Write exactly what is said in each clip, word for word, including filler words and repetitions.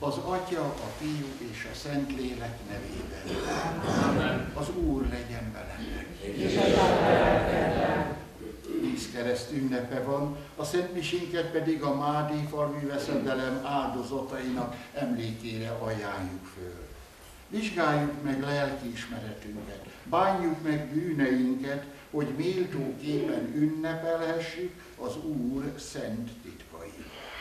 az Atya, a Fiú és a Szentlélek nevében. Amen. Az Úr legyen veletek. És Vízkereszt ünnepe van, a szentmisénket pedig a Mádi falvi veszedelem áldozatainak emlékére ajánljuk föl. Vizsgáljuk meg lelkiismeretünket, bánjuk meg bűneinket, hogy méltóképpen ünnepelhessük az Úr szent titkait.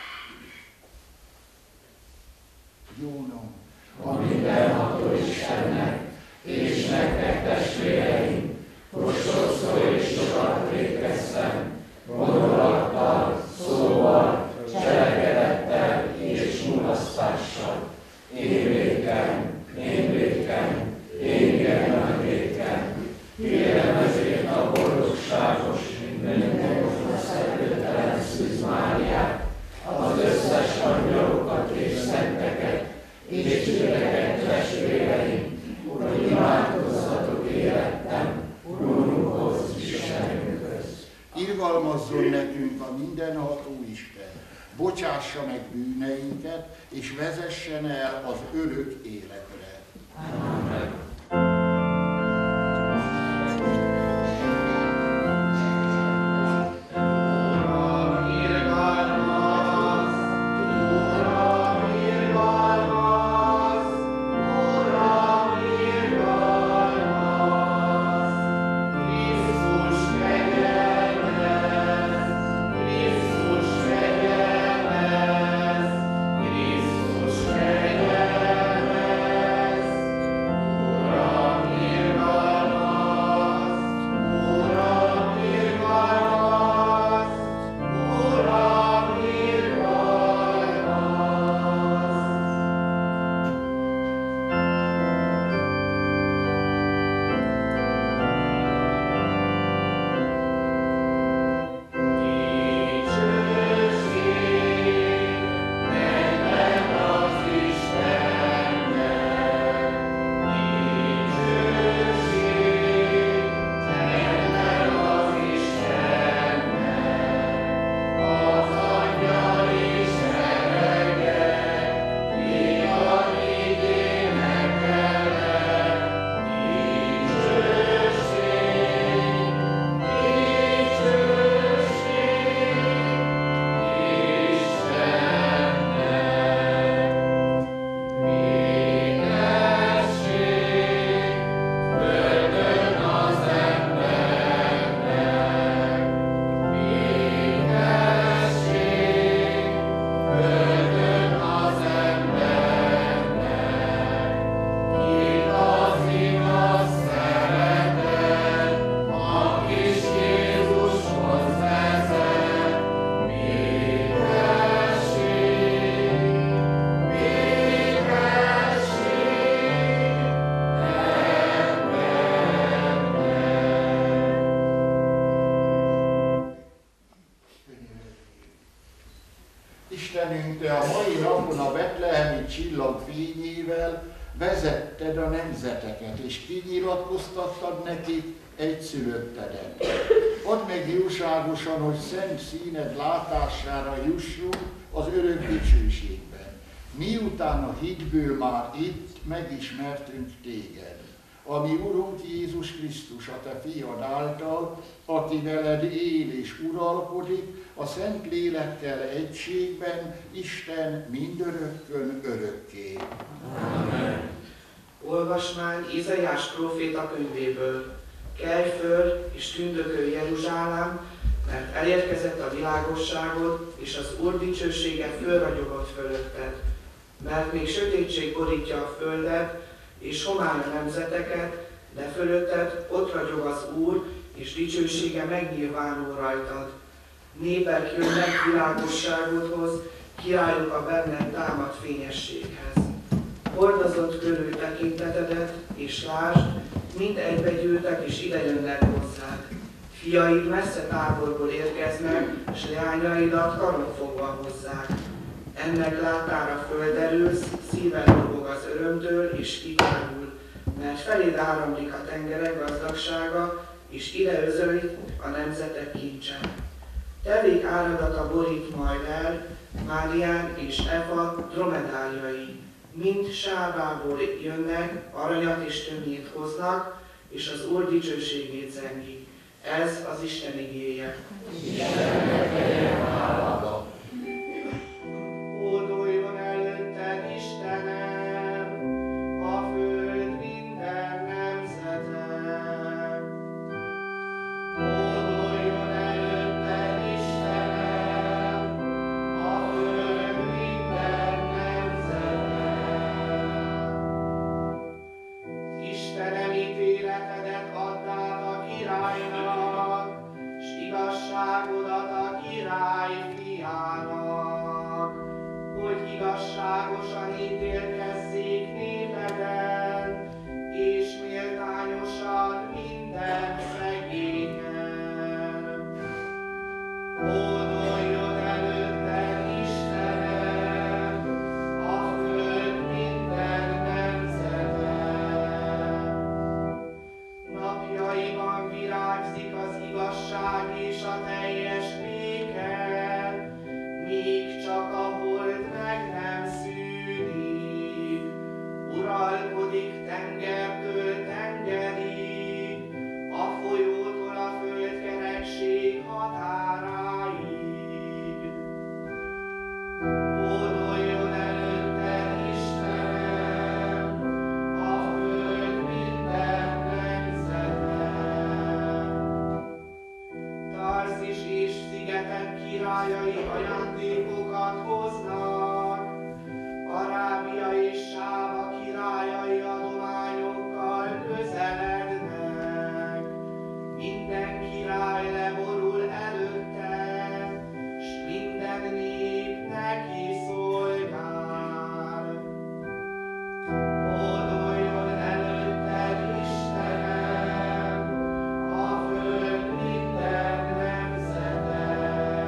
Jónom, a mindenható Istennek, és nektek testvéreim, hogy sokszor és sokat vétkeztem, gondolattal, szóval, cselekedettel és mulasztással. Én vétkem, én vétkem, én igen nagy vétkem. Kérem ezért a boldogságos, mindenkor szedőtelen Szűz Máriát, az összes angyalokat és szenteket, és titeket testvéreim, hogy imádkozzatok élettem, Urunkhoz, Istenünkhöz. Irgalmazzon nekünk a mindenható Isten, bocsássa meg bűneinket, és vezessen el az örök életre. Amen. Istenünk, Te a mai napon a betlehemi csillag fényével vezetted a nemzeteket, és kinyilatkoztattad nekik egyszülötteden. Add meg jóságosan, hogy szent színed látására jussunk az örök dicsőségben. Miután a hitből már itt megismertünk Téged, ami Urunk Jézus Krisztus, a Te fiad által, aki veled él és uralkodik, a Szent Lélekkel egységben, Isten mindörökkön örökké. Amen. Olvasmány Izaiás próféta könyvéből. Kelj föl és tündökölj Jeruzsálem, mert elérkezett a világosságod, és az Úr dicsősége fölragyogott fölötted. Mert még sötétség borítja a földet, és homály a nemzeteket, de fölötted ott ragyog az Úr, és dicsősége megnyilvánul rajtad. Népek jönnek világosságodhoz, királyok a benned támadt fényességhez. Hordozott körül tekintetedet, és lásd, mind egybegyűltek, és idejönnek hozzád. Fiaid messze távolból érkeznek, s leányaidat karon fogva hozzák. Ennek látára földerülsz, szíved dobog az örömtől, és kivárul, mert feléd áramlik a tengerek gazdagsága, és ide özölik a nemzetek kincse. Tevék áradata borít majd el, Márián és Eva dromedárjai, mind sávvából jönnek, aranyat és tömjét hoznak, és az Úr dicsőségét zengik. Ez az Isten igéje. Istennek legyen hála. Hódoljon előtted, Istenem, a föld minden nemzete. Hódoljon előtted, Istenem, a föld minden nemzete. Istenem, ítéletedet add át a királynak, s igazságodat a király fiának, hogy igazságosan ítélkezzék népeden, és méltányosan minden szegényen. Hódoljon előtted, Istenem, a föld minden nemzete. Napjaiban virágzik az igazság és a teljes béke, míg csak a hold meg nem szűnik. Uralkodik tengertől tengerig, a folyótól a földkerekség határáig. Hódoljon előtted, Istenem, a föld minden nemzete. Tarzis és szigetek királyai ajándékokat hoznak, Arábia és Sáva királyai adományokkal közelednek. Minden király leborul előtte, s minden nép neki szolgál. Hódoljon előtted, Istenem, a föld minden nemzete.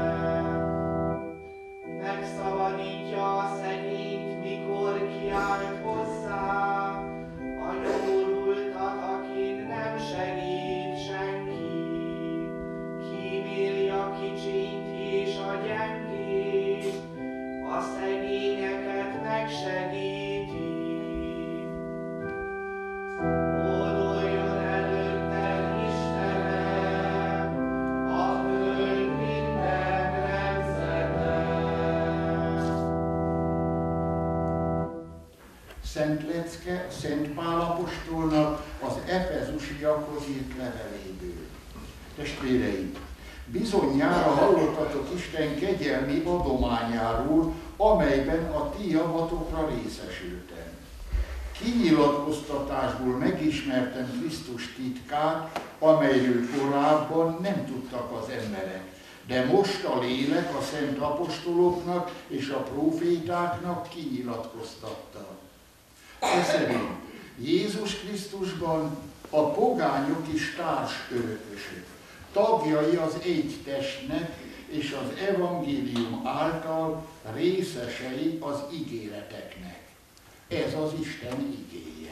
Megszabadítja a szegényt, mikor kiált hozzá, a nyomorultat, akin nem segít senki. Kíméli a kicsint és a gyengét, a szegényeket megsegíti. Hódoljon előtted, Istenem, a föld minden nemzete. Szent Lecke Szent Pál apostolnak az efezusiakhoz írt leveléből. Testvéreim, bizonyára hallottatok Isten kegyelmi adományáról, amelyben a ti javatokra részesültem. Kinyilatkoztatásból megismertem Krisztus titkát, amelyről korábban nem tudtak az emberek, de most a lélek a szent apostoloknak és a prófétáknak kinyilatkoztatta. Ez szerint Jézus Krisztusban a pogányok is társörökösök, tagjai az egy testnek, és az evangélium által részesei az ígéreteknek. Ez az Isten igéje.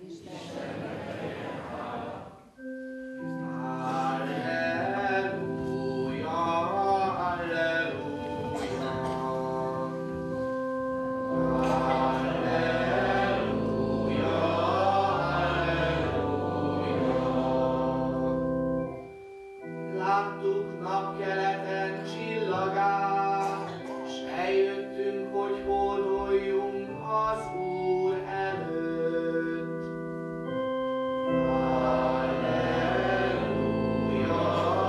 Láttuk napkeleten csillagát, s eljöttünk, hogy hódoljunk az Úr előtt. Halleluja,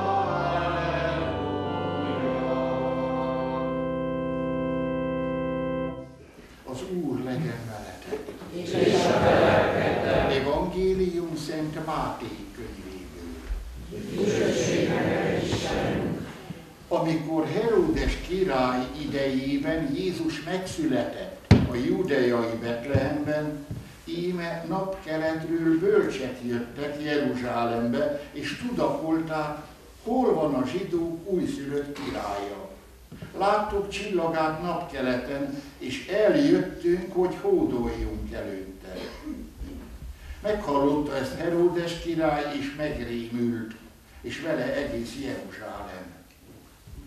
halleluja. Az Úr legyen veletek. És a te lelkeddel. Evangélium Szent Máté könyvéből. Dicsőségnek Istenünk. Amikor Heródes király idejében Jézus megszületett a júdeai Betlehemben, íme napkeletről bölcsek jöttek Jeruzsálembe, és tudakolták, hol van a zsidók újszülött királya. Láttuk csillagát napkeleten, és eljöttünk, hogy hódoljunk előtte. Meghallotta ezt Heródes király, és megrémült, és vele egész Jeruzsálem.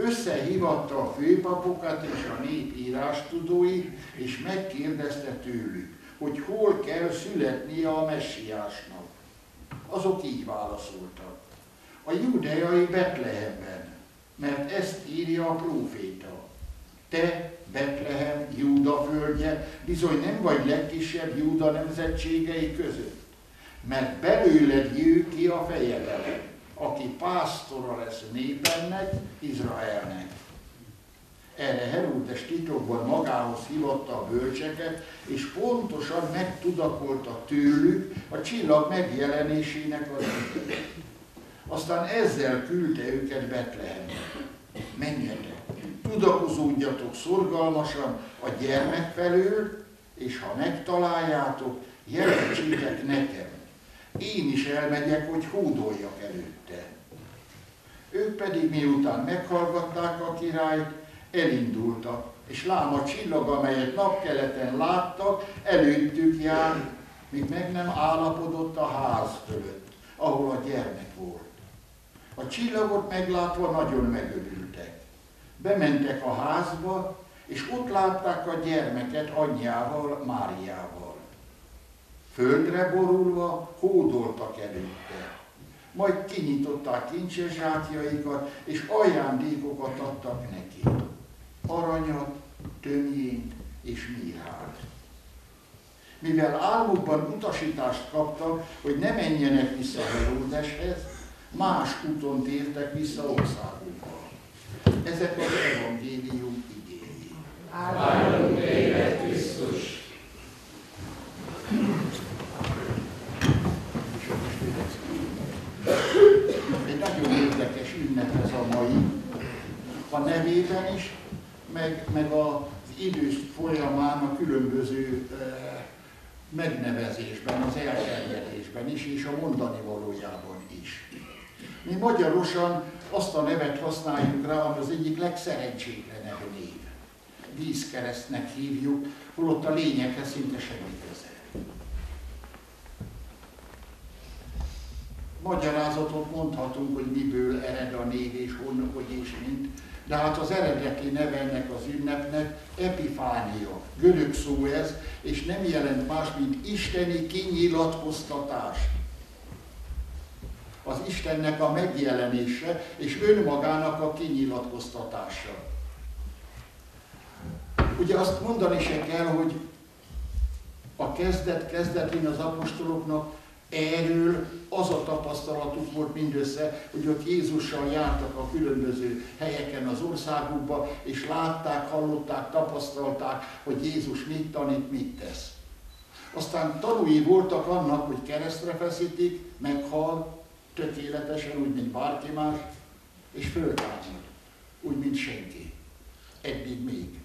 összehívatta a főpapokat és a nép írástudóit, és megkérdezte tőlük, hogy hol kell születnie a messiásnak. Azok így válaszoltak: a júdeai Betlehemben, mert ezt írja a próféta. Te, Betlehem, Júda földje, bizony nem vagy legkisebb Júda nemzetségei között, mert belőled jő ki a fejedelem, aki pásztora lesz népemnek, Izraelnek. Erre Heródes titokban magához hívatta a bölcseket, és pontosan megtudakolta tőlük a csillag megjelenésének az időt. Aztán ezzel küldte őket Betlehembe. Menjetek, tudakozódjatok szorgalmasan a gyermek felől, és ha megtaláljátok, jelentsétek nekem. Én is elmegyek, hogy hódoljak előtte. Ők pedig miután meghallgatták a királyt, elindultak, és lám a csillag, amelyet napkeleten láttak, előttük jár, míg meg nem állapodott a ház fölött, ahol a gyermek volt. A csillagot meglátva nagyon megörültek. Bementek a házba, és ott látták a gyermeket anyjával, Máriával. Földre borulva hódoltak előtte. Majd kinyitották kincses zsákjaikat, és ajándékokat adtak neki. Aranyat, tömjént és mirhát. Mivel álmukban utasítást kaptak, hogy ne menjenek vissza Heródeshez, más úton tértek vissza országukba. Ezek az evangélium igéi. Áldunk téged, Krisztus! Egy nagyon érdekes ünnep ez a mai, a nevében is, meg, meg az idő folyamán a különböző eh, megnevezésben, az elterjedésben is, és a mondani valójában is. Mi magyarosan azt a nevet használjuk rá, ami az egyik legszerencsétlenebb név. Vízkeresztnek hívjuk, holott a lényeghez szinte semmi köze. Magyarázatot mondhatunk, hogy miből ered a név és honnan, hogy és mint, de hát az eredeti neve ennek az ünnepnek Epifánia. Görög szó ez, és nem jelent más, mint isteni kinyilatkoztatás. Az Istennek a megjelenése és önmagának a kinyilatkoztatása. Ugye azt mondani se kell, hogy a kezdet kezdetén az apostoloknak erről az a tapasztalatuk volt mindössze, hogy ott Jézussal jártak a különböző helyeken az országukba, és látták, hallották, tapasztalták, hogy Jézus mit tanít, mit tesz. Aztán tanúi voltak annak, hogy keresztre feszítik, meghal, tökéletesen, úgy, mint bárki más, és föltámad, úgy, mint senki. Eddig még.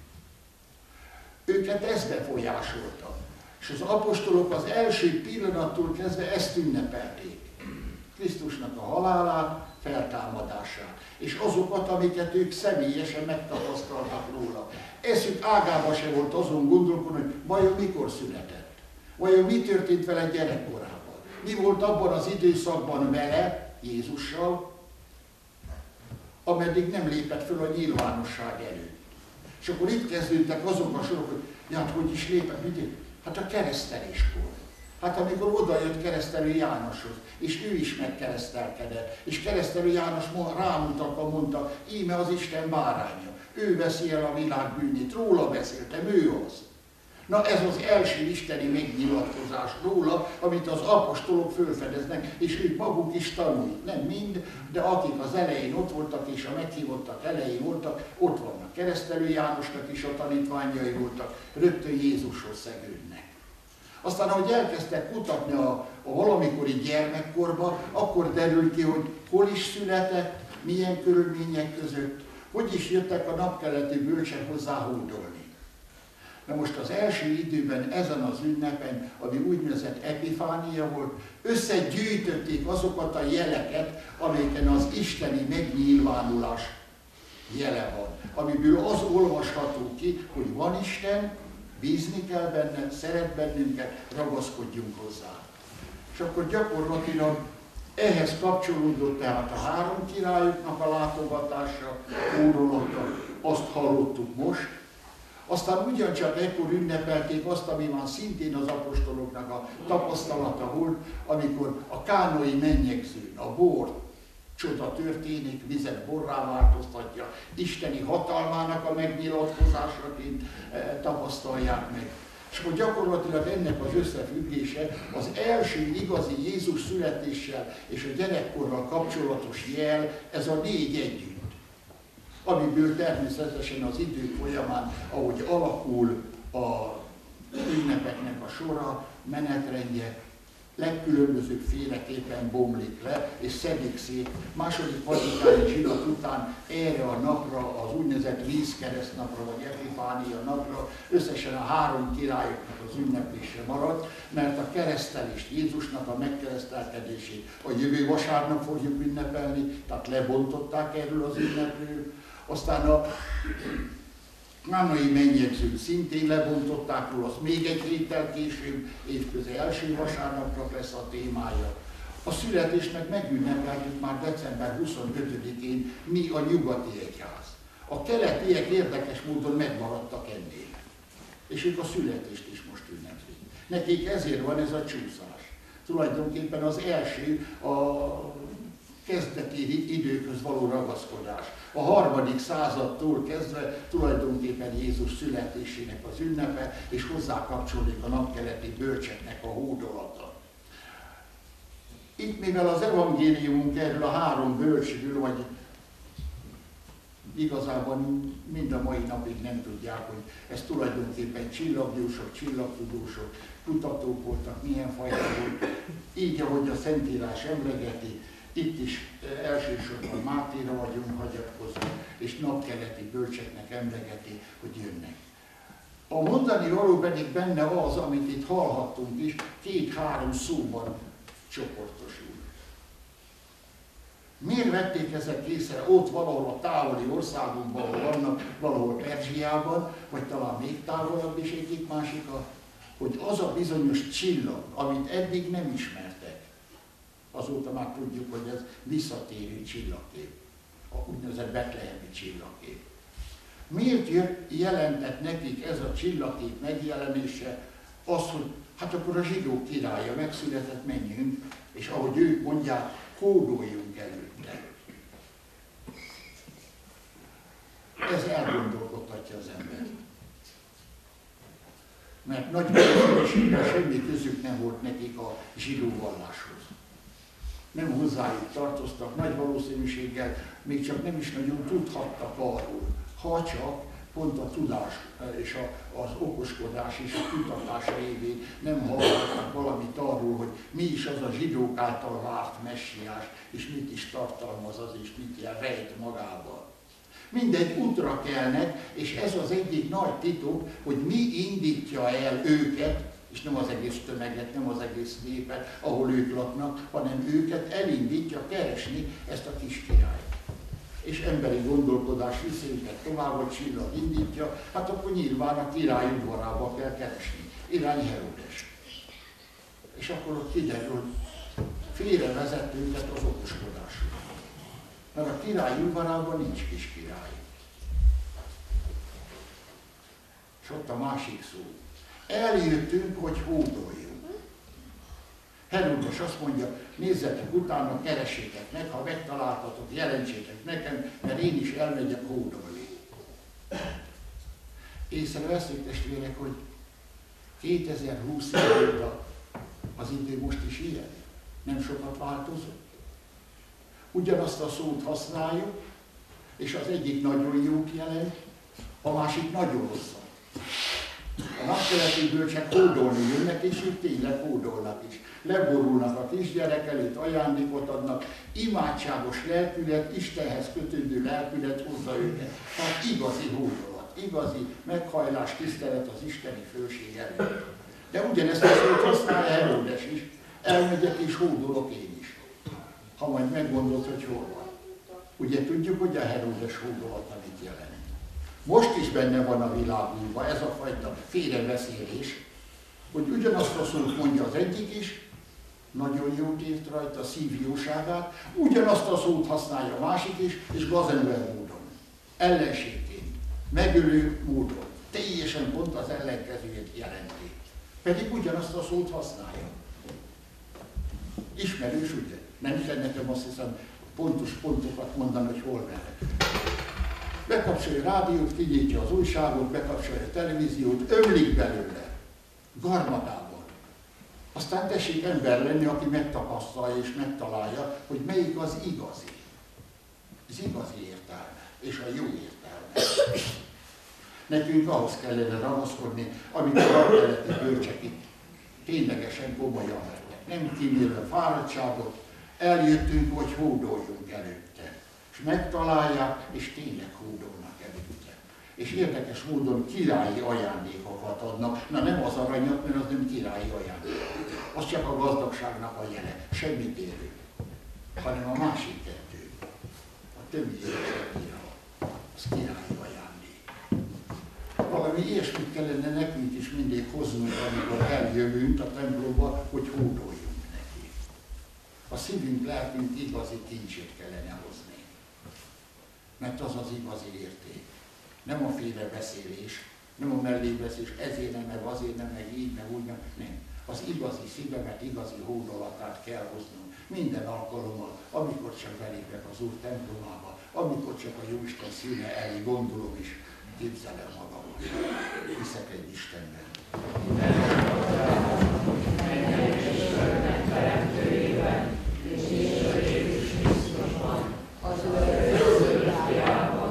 Őket ez befolyásolta. És az apostolok az első pillanattól kezdve ezt ünnepelték. Krisztusnak a halálát, feltámadását, és azokat, amiket ők személyesen megtapasztaltak róla. Eszük ágában se volt azon gondolkodni, hogy vajon mikor született, vajon mi történt vele gyerekkorában, mi volt abban az időszakban vele, Jézussal, ameddig nem lépett föl a nyilvánosság előtt. És akkor itt kezdődtek azok a sorok, hogy ja, hát hogy is lépett, ugye? Hát a kereszteléskor. Hát amikor oda jött Keresztelő Jánoshoz, és ő is megkeresztelkedett, és Keresztelő János rámutatva mondta, íme az Isten báránya, ő veszi el a világ bűnét, róla beszéltem, ő az. Na ez az első isteni megnyilatkozás róla, amit az apostolok fölfedeznek, és ők maguk is tanulják. Nem mind, de akik az elején ott voltak, és a meghívottak elején voltak, ott vannak. Keresztelő Jánosnak is a tanítványai voltak, rögtön Jézushoz szegődnek. Aztán, ahogy elkezdtek kutatni a, a valamikori gyermekkorba, akkor derül ki, hogy hol is született, milyen körülmények között, hogy is jöttek a napkeleti bölcsek hozzá hódolni. Na most az első időben, ezen az ünnepen, ami úgynevezett Epifánia volt, összegyűjtötték azokat a jeleket, amelyeken az isteni megnyilvánulás jele van. Amiből az olvasható ki, hogy van Isten, bízni kell benne, szeret bennünket, ragaszkodjunk hozzá. És akkor gyakorlatilag Ehhez kapcsolódott tehát a három királyoknak a látogatása, kódolata, azt hallottuk most. Aztán ugyancsak ekkor ünnepelték azt, ami már szintén az apostoloknak a tapasztalata volt, amikor a kánai mennyegzőn a bor csoda történik, vizet borrá változtatja, isteni hatalmának a megnyilatkozásaként e, tapasztalják meg. És akkor gyakorlatilag ennek az összefüggése az első igazi Jézus születéssel és a gyerekkorral kapcsolatos jel, ez a négy együtt. Amiből természetesen az idő folyamán, ahogy alakul a ünnepeknek a sora, menetrendje, legkülönbözőbb féleképpen bomlik le, és szedik szét. Második vatikáni zsinat után erre a napra, az úgynevezett vízkeresztnapra, vagy Epifánia napra összesen a három királyoknak az ünneplése maradt, mert a keresztelést, Jézusnak a megkeresztelkedését a jövő vasárnap fogjuk ünnepelni, tehát lebontották erről az ünnepről. Aztán a kánai mennyegzőt szintén lebontották róla, azt még egy héttel később, évközi első vasárnapnak lesz a témája. A születést meg megünnepeltük már december huszonötödikén mi a nyugati egyház. A keletiek érdekes módon megmaradtak ennél. És ők a születést is most ünneplik. Nekik ezért van ez a csúszás. Tulajdonképpen az első a kezdeti időköz való ragaszkodás. A harmadik századtól kezdve tulajdonképpen Jézus születésének az ünnepe, és hozzá kapcsolódik a napkeleti bölcseknek a hódolata. Itt, mivel az evangéliumunk erről a három bölcsről, vagy igazából mind a mai napig nem tudják, hogy ez tulajdonképpen csillagjósok, csillagtudósok, kutatók voltak, milyen fajta volt. Így, ahogy a Szentírás emlegeti, itt is elsősorban Mátéra vagyunk hagyatkozva, és napkeleti bölcseknek emlegeti, hogy jönnek. A mondani való pedig benne az, amit itt hallhattunk is, két-három szóban csoportosul. Miért vették ezek észre ott valahol a távoli országunkban, ahol vannak, valahol Perzsiában, vagy talán még távolabb is egyik másika, hogy az a bizonyos csillag, amit eddig nem ismertek, azóta már tudjuk, hogy ez visszatérő csillagkép, a úgynevezett betlehemi csillagkép. Miért jelentett nekik ez a csillagkép megjelenése az, hogy hát akkor a zsidó királya megszületett, menjünk, és ahogy ők mondják, kódoljunk előtte. Ez elgondolkodtatja az embert. Mert nagy valószínűséggel semmi közük nem volt nekik a zsidó valláshoz. Nem hozzájuk tartoztak, nagy valószínűséggel még csak nem is nagyon tudhattak arról, ha csak pont a tudás és a, az okoskodás és a kutatás révén nem hallottak valamit arról, hogy mi is az a zsidók által várt messiás, és mit is tartalmaz az, és mit jel rejt magában. Mindegy útra kelnek, és ez az egyik nagy titok, hogy mi indítja el őket, és nem az egész tömeget, nem az egész népet, ahol ők laknak, hanem őket elindítja keresni ezt a kis királyt. És emberi gondolkodás viszi őket tovább, hogy csillag indítja, hát akkor nyilván a király udvarába kell keresni, irány Heródes. És akkor ott kiderül, hogy félrevezett őket az okoskodásuk. Mert a király udvarában nincs kis király. És ott a másik szó. Eljöttünk, hogy hódoljunk. Heródes azt mondja, nézzetek utána, keressétek meg, ha megtaláltatok, jelentsétek nekem, mert én is elmegyek hódolni. Észreveszik, testvérek, hogy kétezer-húsz óta az idő most is ilyen, nem sokat változott. Ugyanazt a szót használjuk, és az egyik nagyon jót jelent, a másik nagyon rosszat. A napkeleti bölcsek hódolni jönnek, és ők tényleg hódolnak is. Leborulnak a kisgyerek előtt, ajándékot adnak, imádságos lelkület, Istenhez kötődő lelkület hozza őket. Tehát igazi hódolat, igazi meghajlás, tisztelet az isteni főség előtt. De ugyanezt a szót használja Heródes is, elmegyek és hódolok én is. Ha majd meggondolod, hogy hol van. Ugye tudjuk, hogy a Heródes hódolat mit jelent. Most is benne van a világunkban ez a fajta félrebeszélés, hogy ugyanazt a szót mondja az egyik is, nagyon jót írt rajta, szív jóságát, ugyanazt a szót használja a másik is, és gazember módon, ellenségként, megölő módon, teljesen pont az ellenkezőjét jelenti. Pedig ugyanazt a szót használja. Ismerős, ugye? Nem kell nekem azt hiszem pontos pontokat mondani, hogy hol merre. Bekapcsolja a rádiót, kinyitja az újságot, bekapcsolja a televíziót, ömlik belőle, garmatában. Aztán tessék ember lenni, aki megtapasztalja és megtalálja, hogy melyik az igazi. Az igazi értelme, és a jó értelme. Nekünk ahhoz kellene ragaszkodni, amikor a keleti bölcsek itt ténylegesen komolyan lettek. Nem kímélve fáradtságot, eljöttünk, hogy hódoljunk előtte. És megtalálják, és tényleg hódolnak előtte. És érdekes módon királyi ajándékokat adnak. Na nem az aranyat, mert az nem királyi ajándék. Az csak a gazdagságnak a jele. Semmit érő. Hanem a másik kettő. A többi érő. Az királyi ajándék. Valami ilyesmit kellene nekünk is mindig hoznunk, amikor eljövünk a templomba, hogy hódoljunk neki. A szívünk, lelkünk igazi kincsét kellene hozni. Mert az az igazi érték. Nem a félrebeszélés, nem a mellébeszélés, ezért nem, meg azért nem, meg így, meg úgy, nem. nem. Az igazi szívemet, igazi hódolatát kell hoznunk minden alkalommal, amikor csak belépek az Úr templomába, amikor csak a Jóisten színe elé gondolom is, képzelem magamat. Hiszek egy Istenben. Az Ő fiában,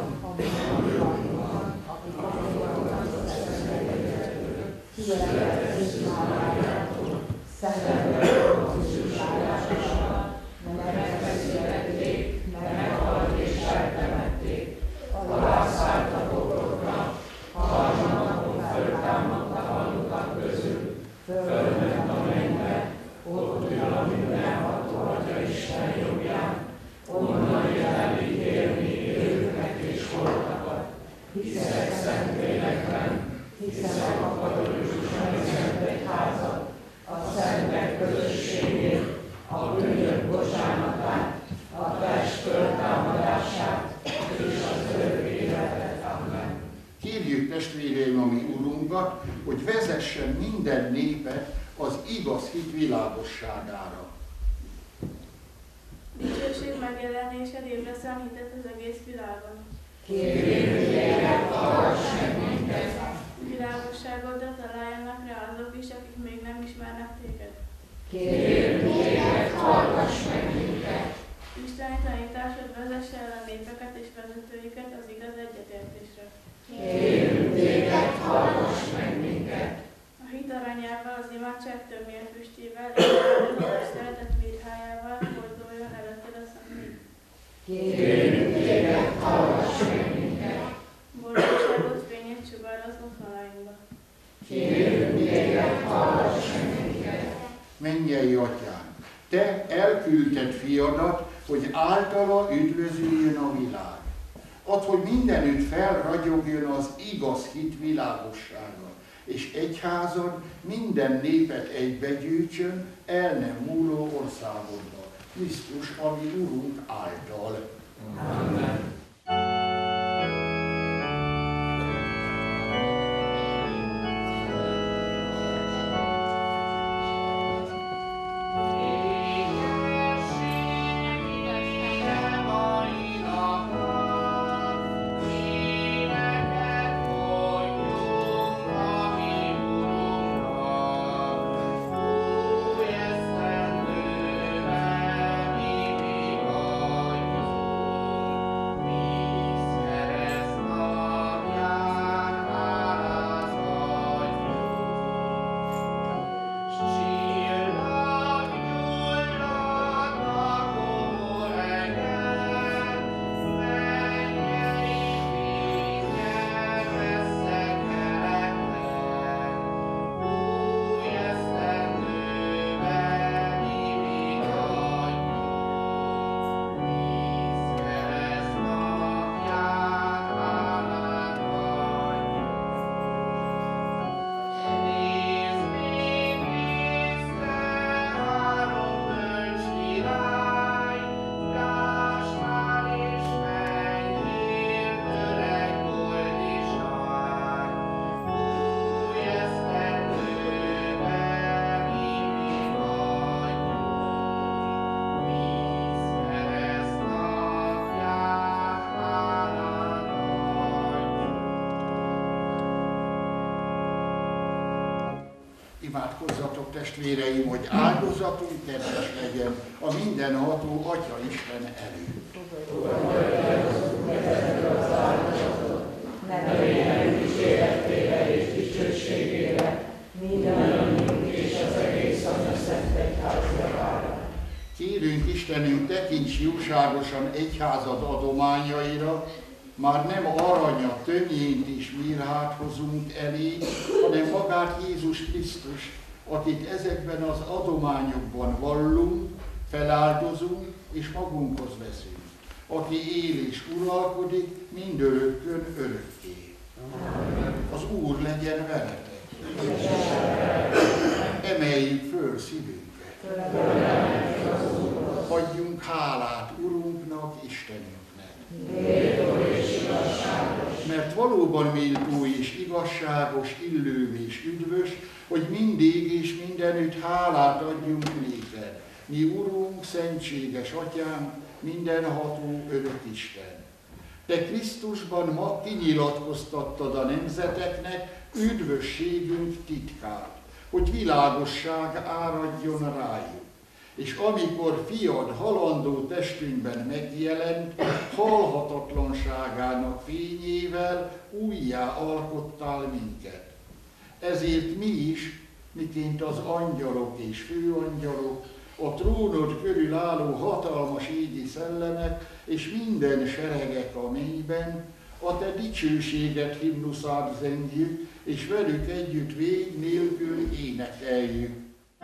született májától, szenvedett konzultálásosan, megfeszítették, meghalt és eltemették, alászállt a poklokra, harmadnapon föltámadt a halottak közül, fölment a mennybe, ott ül a mindenható Atya Isten jobbján, onnan jön elítélni élőket és holtakat. Hiszek Szentlélekben, hiszem a katolikus egyházat, a szentek közösségét, a bűnök bocsánatát, a test föltámadását és az örök életet. Amen. Kérjük testvéreim a mi Urunkat, hogy vezessen minden népet az igaz hit világosságára. Dicsőség megjelenésed ébreszem hitet az egész világon. Kérjük téged, hallgass meg minket! Világosságoddal találjanak rá azok is, akik még nem ismernek téged. Kérjük téged, hallgass meg minket! Isteni tanításod vezesse el a népeket és vezetőiket az igaz egyetértésre. Kérjük téged, hallgass meg minket! A hit aranyával, az imádság többnyire füstjével és a szeretet mirhájával forduljon előtted a személy. Kérjük téged, hallgass meg minket! Boldogságot fényét sugározz otthonainkba. Kérjük téged, hallgass meg minket! Mennyei Atyánk, Te elküldted fiadat, hogy általa üdvözüljön a világ. Add, hogy mindenütt felragyogjon az igaz hit világossága, és egyházad minden népet egybegyűjtsön, el nem múló országodba. Krisztus, ami Urunk által. Amen. Mi Imádkozzatok, testvéreim, hogy áldozatunk kedves legyen a mindenható Atya Isten előtt. Nevének kíséretére és dicsőségére, mindenünk és az egész Anya-Szent Egyház javára. Kérünk Istenünk, tekints jóságosan egyházad adományaira, már nem aranyat, tömjént és mirhát hozunk elé, hanem magát Jézus Krisztus, akit ezekben az adományokban vallunk, feláldozunk és magunkhoz veszünk, aki él és uralkodik mindörökkön örökké. Az Úr legyen veletek! Emeljük föl szívünket! Adjunk hálát Urunknak, Istenünknek! Mert valóban méltó és igazságos, illő és üdvös, hogy mindig és mindenütt hálát adjunk néked, mi Urunk, szentséges Atyánk, mindenható örök Isten. Te Krisztusban ma kinyilatkoztattad a nemzeteknek üdvösségünk titkát, hogy világosság áradjon rájuk. És amikor fiad halandó testünkben megjelent, halhatatlanságának fényével újjá alkottál minket. Ezért mi is, miként az angyalok és főangyalok, a trónod körül álló hatalmas égi szellemek és minden seregek a mennyben, a te dicsőséget himnuszát zengjük, és velük együtt vég nélkül énekeljük.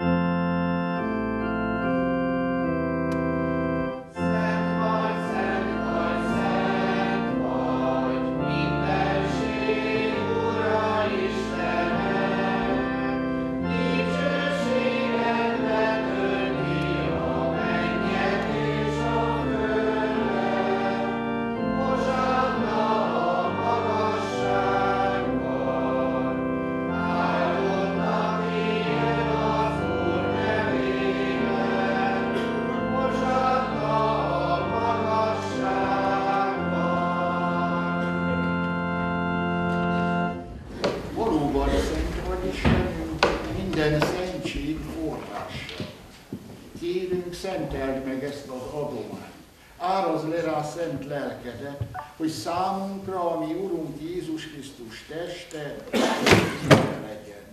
Szenteld meg ezt az adományt. Árazd le rá szent lelkedet, hogy számunkra, ami Urunk Jézus Krisztus teste, legyen.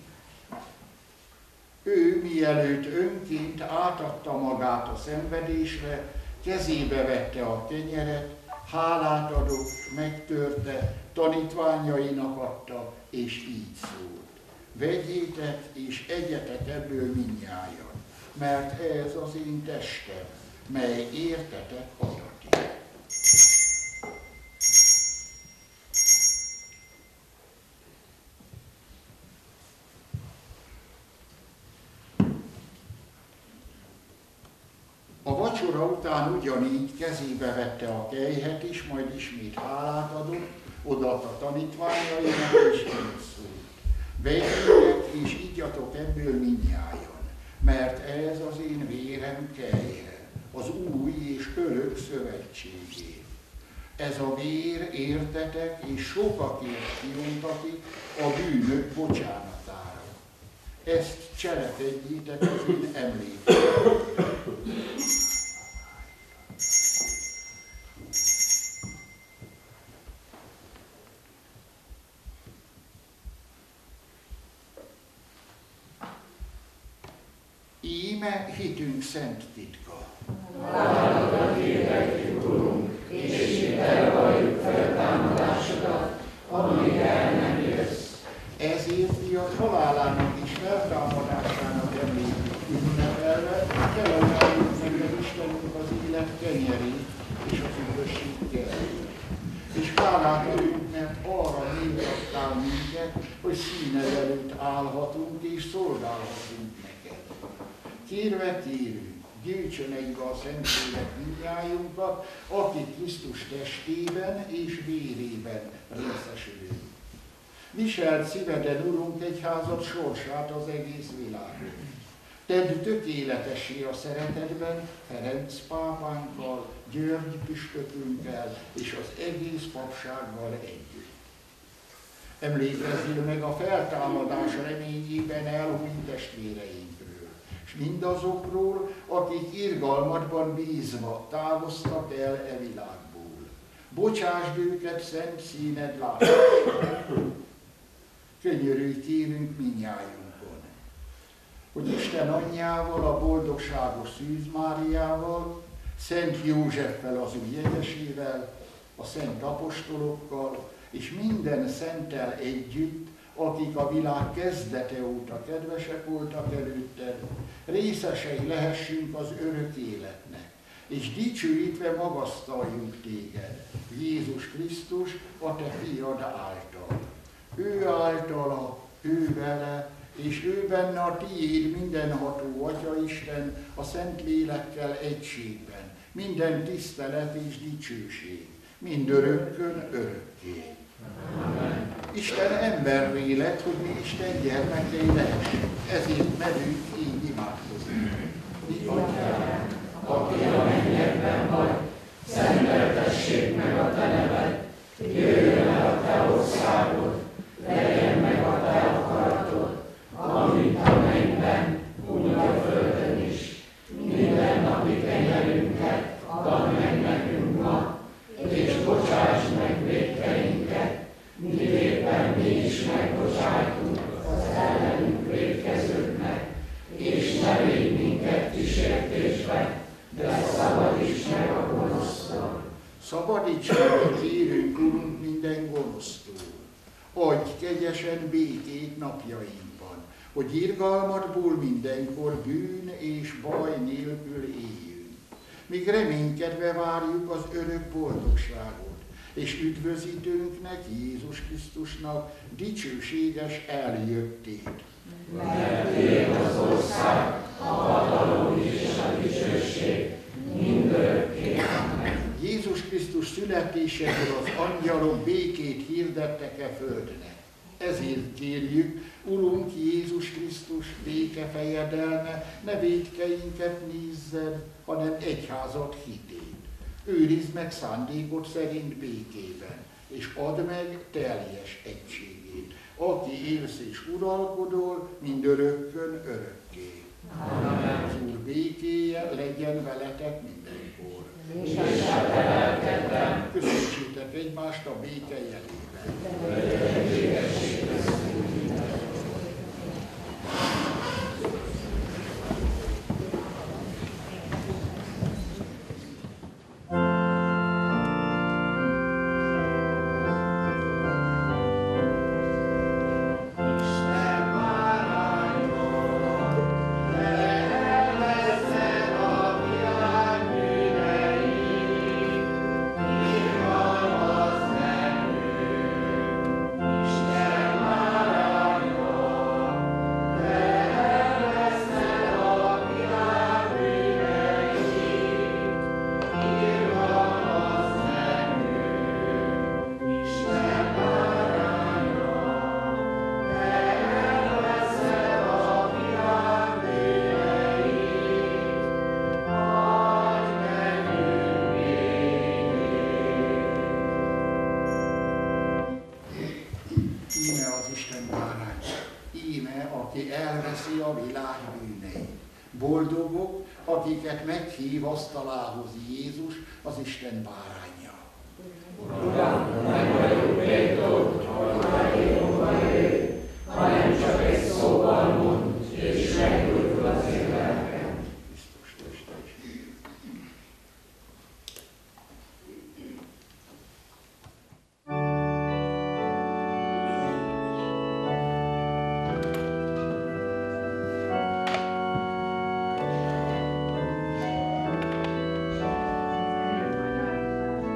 Ő, mielőtt önként átadta magát a szenvedésre, kezébe vette a kenyeret, hálát adott, megtörte, tanítványainak adta, és így szólt. Vegyétek és egyetek ebből mindnyájan, mert ez az én testem, mely értetek adatik. A vacsora után ugyanígy kezébe vette a kelyhet is, majd ismét hálát adott, odaadta tanítványainak, és így szólt. Vegyétek és igyatok ebből mindnyájan, mert ez az én vérem kelyhe, az új és örök szövetségé. Ez a vér értetek és sokakért kiontatik a bűnök bocsánatára. Ezt cselekedjétek az én emlékeimre. Íme hitünk szent titka. Háladat hirdetjük, Urunk, és hitel valljuk feltámadásodat, amíg el nem jössz. Ezért fiat halálának és feltámadásának emlékét ünnepelve, felemeljük meg Istenünk az élet kenyerét és az üdvösség kenyerét. És hálát adunk, mert arra méltattál minket, hogy színed előtt állhatunk és szolgálhatunk neked. Kérve kérünk, gyűjtsön egybe a Szentséget mindnyájunkat, akik Krisztus testében és vérében részesülünk. Viselt szíveden, Urunk, egyházad sorsát az egész világon. Tedd tökéletessé a szeretetben Ferenc pápánkkal, György püspökünkkel és az egész papsággal együtt. Emlékezzél meg a feltámadás reményében elhunyt testvéreinkről, és mindazokról, akik irgalmadban bízva távoztak el e világból. Bocsásd őket szent színed látásra. Könyörülj kérünk mindnyájunkon, hogy Isten anyjával, a boldogságos Szűz Máriával, Szent Józseffel, az ő jegyesével, a szent apostolokkal, és minden szenttel együtt, akik a világ kezdete óta kedvesek voltak előtted, részesei lehessünk az örök életnek, és dicsőítve magasztaljunk téged, Jézus Krisztus, a te fiad által. Ő általa, ő vele, és ő benne a tiéd mindenható Atya Isten, a Szent Lélekkel egységben, minden tisztelet és dicsőség, mindörökkön örökké. Amen. Isten emberré lett, hogy mi Isten gyermekei lehessünk, ezért merünk így imádkozni. Mi Atyánk, aki a mennyekben vagy, szenteltessék meg a te neved, jöjjön el a te országod, legyen meg a te akaratod, amint a mennyben, úgy a földön is. Minden napi kenyerünket add meg nekünk ma, és bocsásd meg vétkeinket, miképpen mi is megbocsájtunk az ellenünk vétkezőknek, és ne védj minket kísértésbe, de szabadíts meg a gonosztól. Szabadíts meg, kérünk, Urunk, minden gonosztól. Adj kegyesen békét napjainkban, hogy irgalmadból mindenkor bűn és baj nélkül éljünk. Míg reménykedve várjuk az örök boldogságot, és üdvözítőnknek, Jézus Krisztusnak dicsőséges eljöttét. Mert tiéd az ország, a hatalom és a dicsőség mindörökké. Jézus Krisztus születésekor az angyalok békét hirdettek e földnek. Ezért kérjük, Urunk Jézus Krisztus béke fejedelme, ne vétkeinket nézzed, hanem egyházad hitét. Őrizd meg szándékod szerint békében, és add meg teljes egységét, aki élsz és uralkodol, mindörökkön örökké. Amen. Az Úr békéje legyen veletek mindenkor. És a te lelkedben. Köszöntsétek egymást a béke jelében. Boldogok, akiket meghív asztalához Jézus, az Isten báránja. Uram, nem vagyok méltó, hogy hajlékomba jöjj, hanem csak egy szóval mondd, és meggyógyul az én lelkem. Biztos teste is. Amen.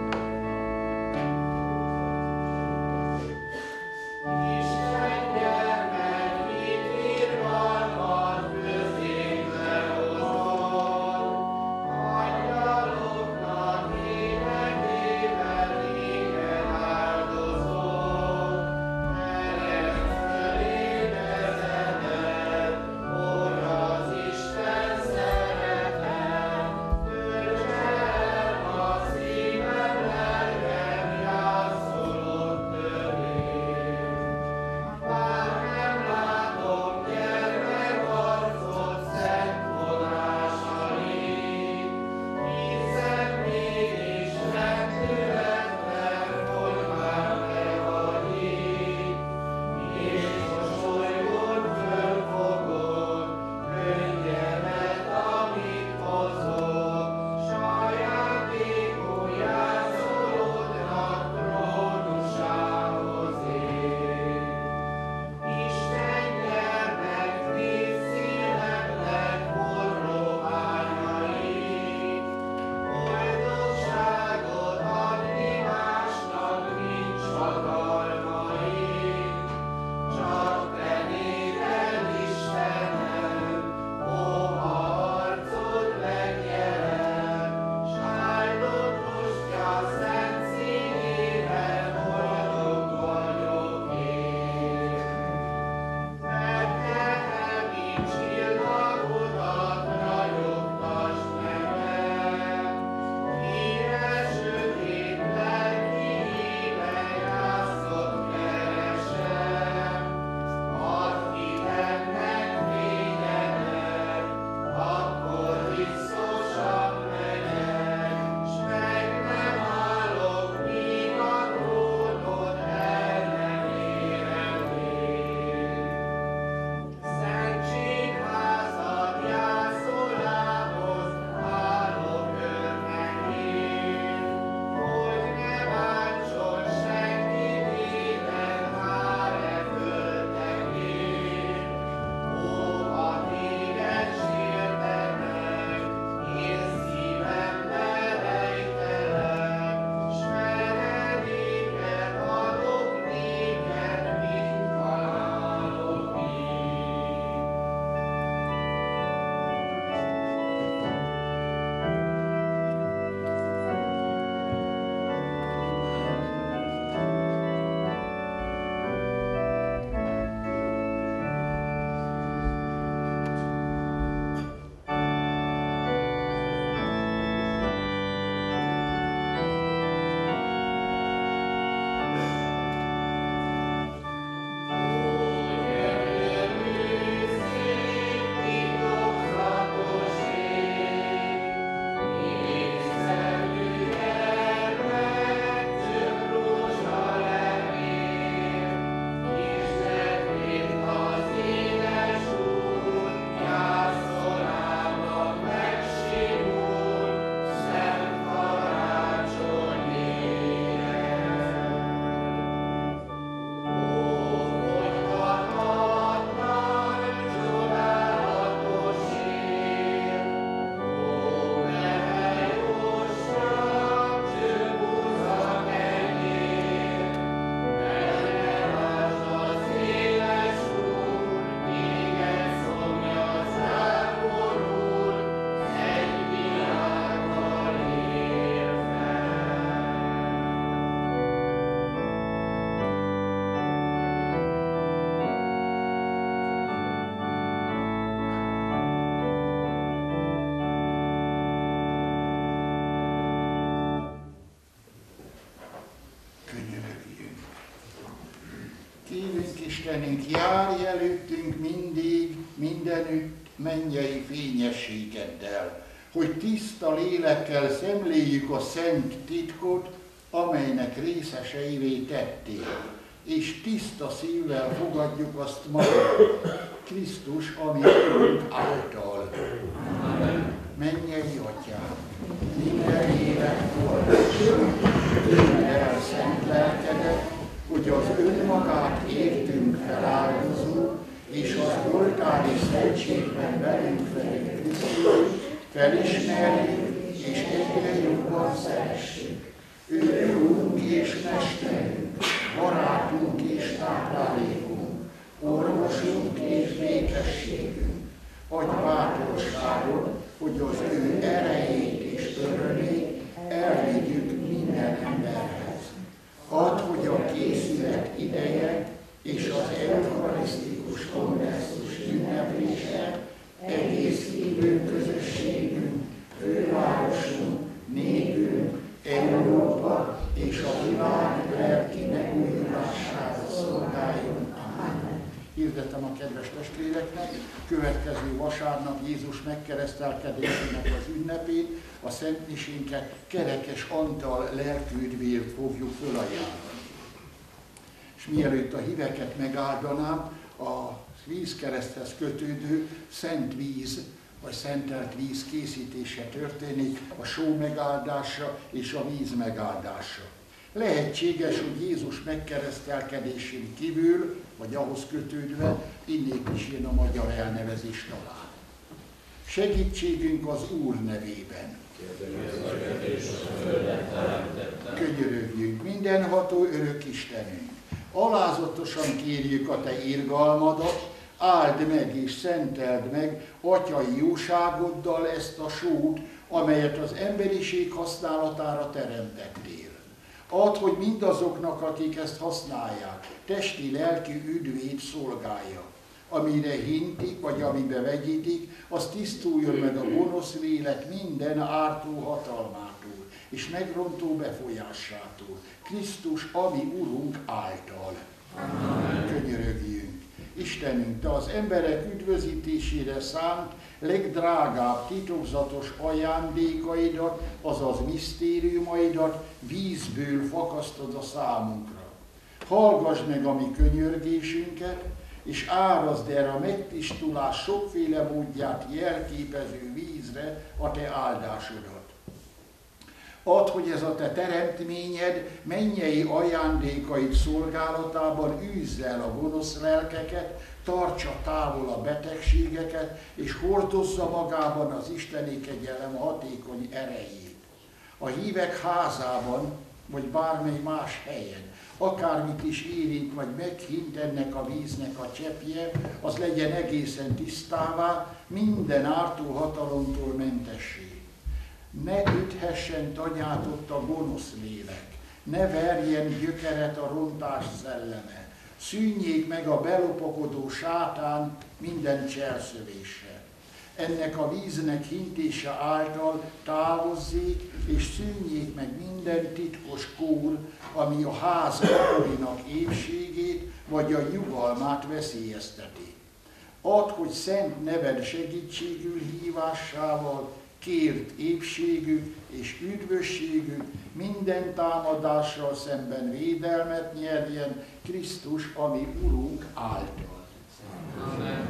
Kérünk Istenünk, járj előttünk mindig, mindenütt mennyei fényességeddel, hogy tiszta lélekkel szemléljük a szent titkot, amelynek részeseivé tettél, és tiszta szívvel fogadjuk azt magad, Krisztus, ami Urunk által. Amen. Mennyei Atyám, minden élet forrásunk, tőled el szent lelkedet, hogy az önmagát értünk feláldozó, és az oltári szentségben velünk felé Krisztus, felismerjük és egyre jobban szeressük. Ő Úrunk és Mesterünk, barátunk és táplálékunk, orvosunk és békességünk. Adj bátorságot, hogy az ő erejét és örömét elvigyük minden emberhez. Add, hogy a készület ideje és az eucharisztikus kongresszus ünneplése egész hívő közösségünk, fővárosunk, népünk, Európa és a világ lelki megújulására szolgáljon. Amen. Hirdetem a kedves testvéreknek, következő vasárnap Jézus megkeresztelkedésének az ünnepét, a szentmisénket Kerekes Antal lelküdvért fogjuk fölajánlani. És mielőtt a híveket megáldanám, a vízkereszthez kötődő szent víz, vagy szentelt víz készítése történik, a só megáldása és a víz megáldása. Lehetséges, hogy Jézus megkeresztelkedésén kívül, vagy ahhoz kötődve, innét is jön a magyar elnevezés talán. Segítségünk az Úr nevében. Könyörögjünk, mindenható örök Istenünk. Alázatosan kérjük a Te irgalmadat, áld meg és szenteld meg atyai jóságoddal ezt a sót, amelyet az emberiség használatára teremtettél. Add, hogy mindazoknak, akik ezt használják, testi-lelki üdvét szolgálja. Amire hintik, vagy amibe vegyítik, az tisztuljon meg a gonosz lélek minden ártó hatalmától, és megrontó befolyásától, Krisztus, ami Urunk által. Amen. Könyörögjünk. Istenünk, Te az emberek üdvözítésére szánt legdrágább titokzatos ajándékaidat, azaz misztériumaidat vízből fakasztod a számunkra. Hallgass meg a mi könyörgésünket, és árazd erre a megtisztulás sokféle módját jelképező vízre a Te áldásodat. Add, hogy ez a Te teremtményed mennyei ajándékaid szolgálatában űzze el a gonosz lelkeket, tartsa távol a betegségeket, és hordozza magában az isteni kegyelem hatékony erejét. A hívek házában, vagy bármely más helyen, akármit is érint, vagy meghint ennek a víznek a cseppje, az legyen egészen tisztává, minden ártó hatalomtól mentessé. Ne üthessen tanyát ott a gonosz lélek, ne verjen gyökeret a rontás szelleme, szűnjék meg a belopakodó sátán minden cselszövéssel. Ennek a víznek hintése által távozzék és szűnjék meg minden titkos kór, ami a ház lakóinak épségét vagy a nyugalmát veszélyezteti. Add, hogy szent neved segítségül hívásával kért épségük és üdvösségük minden támadással szemben védelmet nyerjen Krisztus, ami Urunk által. Amen.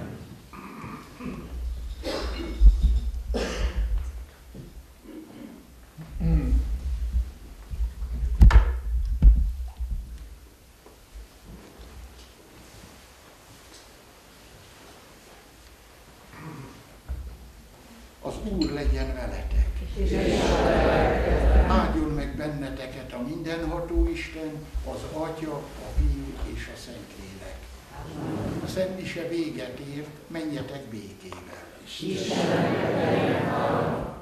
Az Úr legyen veletek. Áldjon meg benneteket a mindenható Isten, az Atya, a Fiú és a Szentlélek. A szentmise véget ért, menjetek békével. Istennek legyen hála.